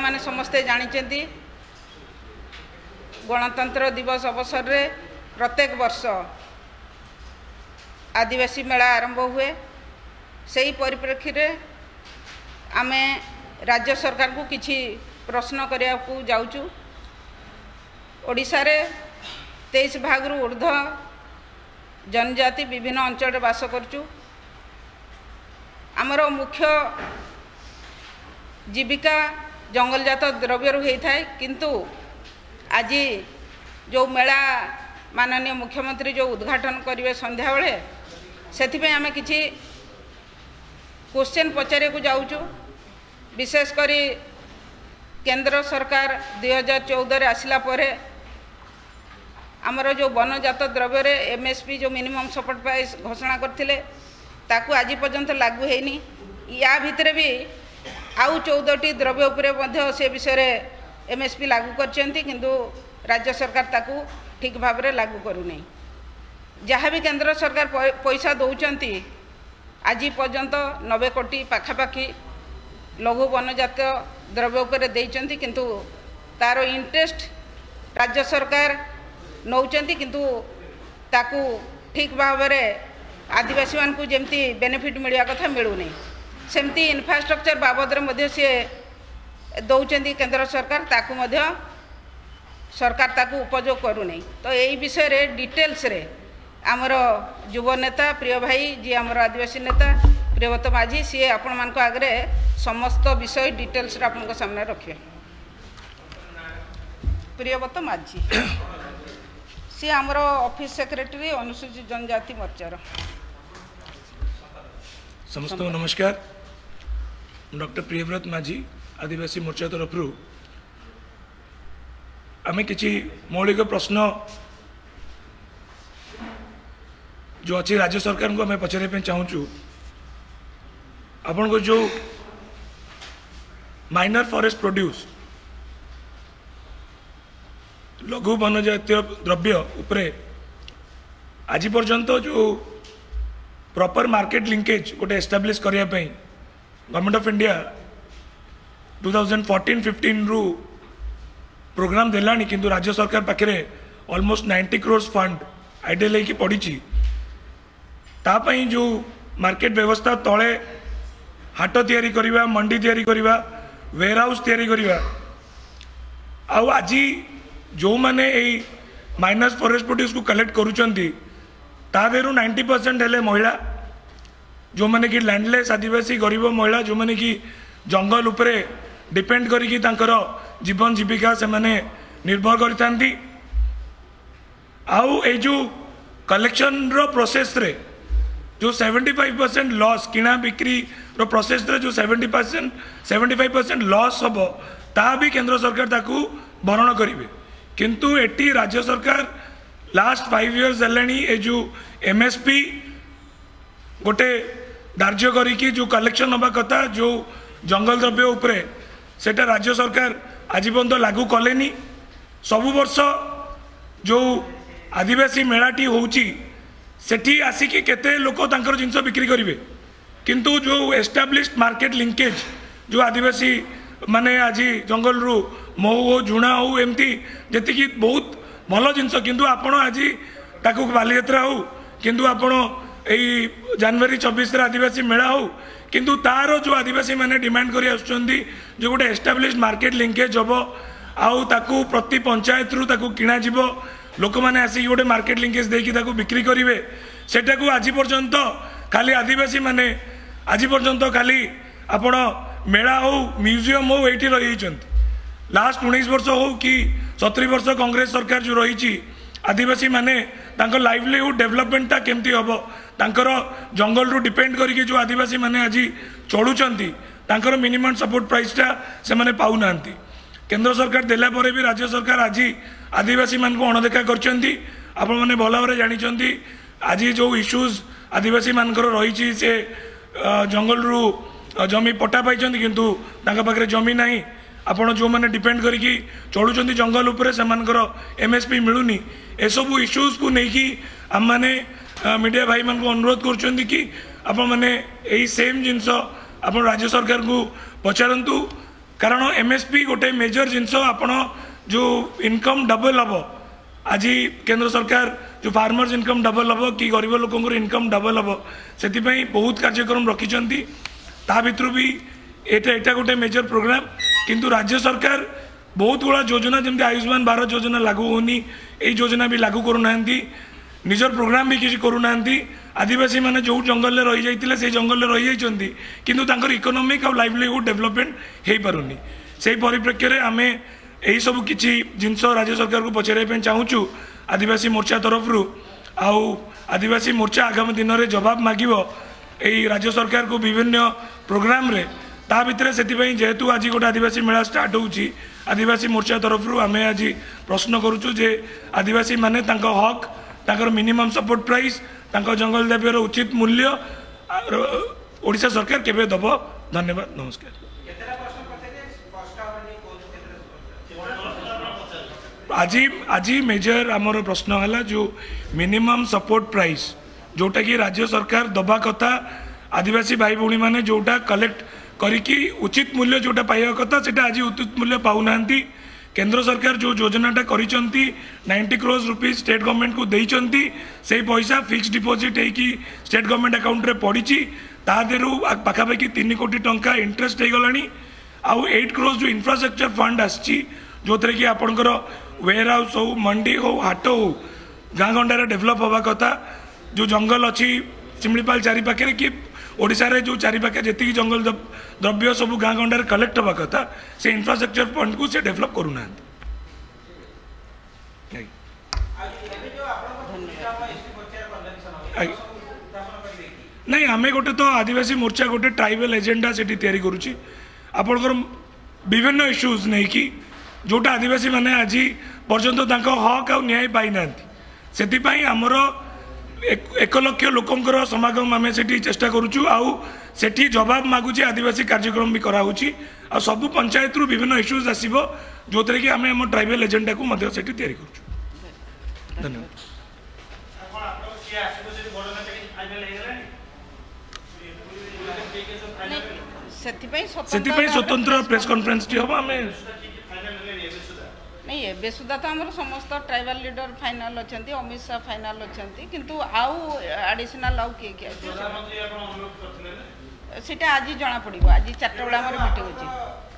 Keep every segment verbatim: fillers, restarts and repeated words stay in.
माने समस्ते जानिचंती गणतंत्र दिवस अवसर रे प्रत्येक वर्ष आदिवासी मेला आरंभ हुए। सही परिप्रेक्षी रे आमे राज्य सरकार को किछि प्रश्न करिया को जाउचु। ओडिशा रे तेईस भाग रु ऊर्ध जनजाति विभिन्न अंचल बास करचु। आमर मुख्य जीविका जंगलजात द्रव्य होता है, किंतु आज जो मेला माननीय मुख्यमंत्री जो उद्घाटन करेंगे संध्या बेले से आम किसी क्वेश्चन पचारे को जाऊँ। विशेषकर केंद्र सरकार दुई हजार चौदह आसला परे आमर जो वनजात द्रव्य रे एमएसपी जो मिनिमम सपोर्ट प्राइस घोषणा करथिले ताकू आज पर्यंत लागू हैनी। या भितर भी आउ चौदह टी द्रव्य उपरे मध्य से विषय एमएसपी लागू करछंती, किंतु राज्य सरकार ताकू ठीक भाव में लागू करूनी। जहाँ भी केंद्र सरकार पैसा दौरान आज पर्यंत नब्बे कोटी पाखापाखी लघु वनजात द्रव्य उपरे देइचंती, किंतु तार इंटरेस्ट राज्य सरकार नौचंती, किंतु ताकू ठीक भाव में आदिवासी मान को जेमती बेनिफिट मिलवा कथा मिलूनी। सेमती इंफ्रास्ट्रक्चर बाबद रे सी दौरान केंद्र सरकार ताकू मध्य सरकार ताकू उपयोग करूनी। तो यही विषय रे डिटेल्स रे आमर युव नेता प्रिय भाई जी आमर आदिवासी नेता प्रियव्रत माझी सी आपण मान आगे समस्त विषय डिटेल्स आपण सामने रखिए। प्रियव्रत माझी सी आमर ऑफिस सेक्रेटरी अनुसूचित जनजाति मोर्चार। समस्त नमस्कार। डॉक्टर प्रियव्रत माझी आदिवासी मोर्चा तरफ आम किसी मौलिक प्रश्न जो अच्छी राज्य सरकार को आम पचारे चाहूँ। आपण को जो माइनर फॉरेस्ट प्रोड्यूस लघु वनजातीय द्रव्य उपरे आज पर्यंत जो प्रॉपर मार्केट लिंकेज गोटे एस्टाब्लिश करने government of India two thousand fourteen fifteen रु प्रोग्राम देलानी, किंतु राज्य सरकार पाखे ऑलमोस्ट नाइंटी क्रोर्स फंड आइडियल लेकी पड़ी। तापाई जो मार्केट व्यवस्था तले हाट तैयारी करिबा, मंडी तैयारी करिबा, वेयर हाउस तैयारी करिबा, आउ आज जो माने ए माइनस फॉरेस्ट प्रोड्यूस को कलेक्ट करूचंती तादेरु नाइंटी परसेंट हेले महिला, जो माने कि लैंडलेस आदिवासी गरीब महिला, जो माने कि जंगल उपरे डिपेंड करिकी तांकर जीवन जीविका से माने निर्भर करथांती। आउ ए जो कलेक्शन रो प्रोसेस रे जो सेवेंटी फाइव परसेंट लॉस किना बिक्री रो प्रोसेस रे जो seventy percent seventy five percent loss हम ता भी केंद्र सरकार ताकू भरण करेंगे, किंतु एटी राज्य सरकार लास्ट फाइव इयर्स हेलानी ए जो एमएसपी गोटे धार्य करिकी जो कलेक्शन हवा कथा जो जंगल द्रव्य उपरे सेटा राज्य सरकार आज पर्यंत लागू कलेनी। सबु वर्ष जो आदिवासी मेलाटी होउची सेठी आसिकी केते लोक तांकर जिनस बिक्री करिवे, किंतु जो एस्टाब्लिश्ड मार्केट लिंकेज जो आदिवासी माने आज जंगल रु मऊ हो झुणा हो एमती जी बहुत भल जिनस, किंतु आपण आज ताकू बालीयात्रा हो किंतु आपण यही जनवरी चौबीस आदिवासी मेला हो, किंतु तार जो आदिवासी माने डिमांड करी आसुचंदी जो गोटे एस्टाब्लिश्ड मार्केट लिंकेज हम आउ ताकू प्रति पंचायत रु ताकू किणा जीव लोक मैंने आसिक गोटे मार्केट लिंकेज देकी ताकू बिक्री करेंगे, सेटाकू आज पर्यंत खाली आदिवासी माने आज पर्यंत खाली आपण मेला हो म्यूजियम हो ये रही। लास्ट उन्नीस वर्ष हो कि सतरी वर्ष कांग्रेस सरकार जो रही आदिवासी माने तांकर लाइवलीहुड डेवलपमेंटा केमती हम तांकर जंगल रु डिपेंड करके जो आदिवासी माने आज चलुचंती तांकर मिनिमम सपोर्ट प्राइसटा से माने पाउ नांती। केंद्र सरकार देला परे भी राज्य सरकार आज आदिवासी मान को अणदेखा करचंती। आपण माने भल भाव जानिचंती आज जो इश्यूज आदिवासी मानकर रही से जंगल रु जमी पट्टा पाई, किंतु तांका पाखरे जमी नहीं। आपण जो मैंने डिपेंड करिकी चलुचंती जंगल उपरे सेमानकर एमएसपी मिलूनी। एसबू इश्यूज को लेकिन आम मैंने मीडिया भाई मान को अनुरोध करचंती कि आपण माने एही सेम जिनस आपण राज्य सरकार को पचारंतु कारण एमएसपी गोटे मेजर जिनस आपण जो इनकम डबल हम आज केंद्र सरकार जो फार्मर्स इनकम डबल हम कि गरीब लोक इनकम डबल हम से बहुत कार्यक्रम रखिंट ता भर भी एटा एटा गोटे मेजर प्रोग्राम किंतु राज्य सरकार बहुत गुड़ा योजना जमी आयुष्मान भारत योजना लागू होनी ये योजना भी लागू करूना निजर प्रोग्राम भी किसी करूना आदिवासी माने जो जंगल रही जाइतिले से जंगल रही जाइछन्ती किंतु तांकर इकोनॉमिक और लाइवलीहुड डेवलपमेंट हो पारुनी से परिप्रेक्षी में आम यही सब किसी जिनस राज्य सरकार को पचारे चाहूँ आदिवासी मोर्चा तरफ आउ आदिवासी मोर्चा आगामी दिन में जवाब मागिब यही राज्य सरकार को विभिन्न प्रोग्राम रे ता भितर से जेहेतु आज गोटे आदिवासी मेला स्टार्ट होउची आदिवासी मोर्चा तरफ आम आज प्रश्न करुचु जे आदिवासी माने तांको हक तांकर मिनिमम सपोर्ट प्राइस तांको जंगल दाबीर उचित मूल्य ओडिशा सरकार केबे दब। धन्यवाद नमस्कार। आज आज मेजर आमर प्रश्न है जो मिनिमम सपोर्ट प्राइस जोटा कि राज्य सरकार दबा कथा आदिवासी भाई भौणी मैंने जोटा कलेक्ट करिकी उचित मूल्य जोटा पाइबा कथा सेटा आज उचित मूल्य पाऊना केंद्र सरकार जो योजनाटा करिसेंती ninety crores rupees state government को देइचंती से पैसा फिक्स डिपोजिट होगी स्टेट गवर्नमेंट अकाउंट रे पड़ी तादेरु पाखापाखि तीन कोटी टंका इंटरेस्ट हो गलानी आउ एट क्रोर्स जो इंफ्रास्ट्रक्चर फंड आसी जो थे कि आपंकर वेयर हाउस हो मंडी हो हाट हो गाँ गंडार डेभलप हवा कथा जो जंगल अच्छी शिमिपाल चारिपाखे कि ओडिशा रे जो चारिपाखे जी जंगल द्रव्य सब गाँ गंडार कलेक्ट हवा कथा से इंफ्रास्ट्रक्चर फंड को से डेभलप करूना नहीं आमे गोटे तो आदिवासी मोर्चा गोटे ट्राइबल एजेंडा से तैयारी करुच्ची आपणकर विभिन्न इश्यूज नहीं कि जोटा आदिवासी माने आज पर्यंत हक आ न्याय पाई ना से आमर एक लक्ष लोकंर समागम आम से चेष्टा करुचु आउ सेठी जवाब मागुचे आदिवासी कार्यक्रम भी कराऊँगी आ सबू पंचायत रु विभिन्न इश्यूज आसो जो थे कि आम आम ट्राइबल एजेंडा को तैयारी करुचु। धन्यवाद। से स्वतंत्र प्रेस कॉन्फ्रेंस टी हम आम नहीं एबे सुधा तो आमर समस्त ट्राइबल लीडर फाइनल अच्छा अमित शाह फाइनल अच्छा किंतु आउ एडिशनल आउ किए किए सीटा आज जना पड़ो आज चार बेला आम मीटिंग अच्छी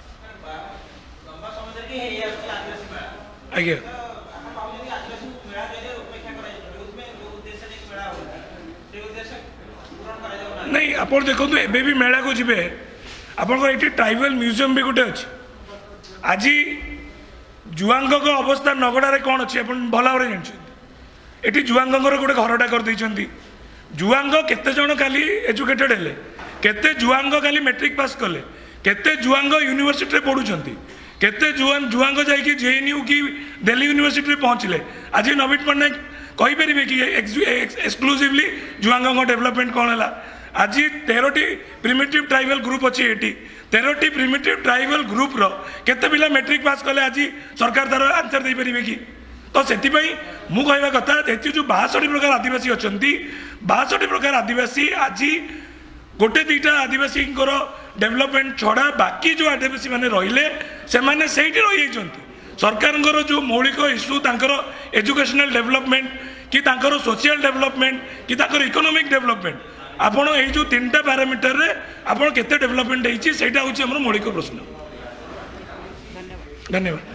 आज्ञा नहीं आप देखो एबे भी मेला को जी आपंकर ये ट्राइबल म्यूजियम भी गोटे अच्छे आज जुआंग अवस्था नगड़ा कौन अच्छी आप भल भाव जानते ये जुआंग गोटे घरटा कर जुआंग केते जन काली एजुकेटेड हेले केते जुआंग काली मैट्रिक पास कले केते जुआंग यूनिवर्सिटी पढ़ुंट केते जुआन जुआंग जाकि जेएनयू कि दिल्ली यूनिवर्सिटी पहुँचले आज नवीन पट्टनायक कहींपर कि एक्सक्लूसिवली जुआंग डेवलपमेंट कौन है आज तेरह प्रिमिटिव ट्राइबल ग्रुप अच्छी ये तेरह प्रिमिटिव ट्राइबल ग्रुप रो केते पिला मैट्रिक पास कले आज सरकार तार आंसर दे पारे कि तो से मु कहवा कथा ये जो बासठ प्रकार आदिवासी अच्छा बासठ प्रकार आदिवासी आज गोटे दुईटा आदिवासी डेवलपमेंट छड़ा बाकी जो आदिवासी मैंने रहिले से मैंने सही रही सरकार जो मौलिक इश्यू तांकर एजुकेशनल डेवलपमेंट कि तांकर सोशल डेवलपमेंट कि तांकर इकोनॉमिक डेवलपमेंट आपण ये जो तीन टा पैरामीटर रे आपण केते डेवलपमेंट होइछि सेटा होछि हमर मौलिक प्रश्न। धन्यवाद।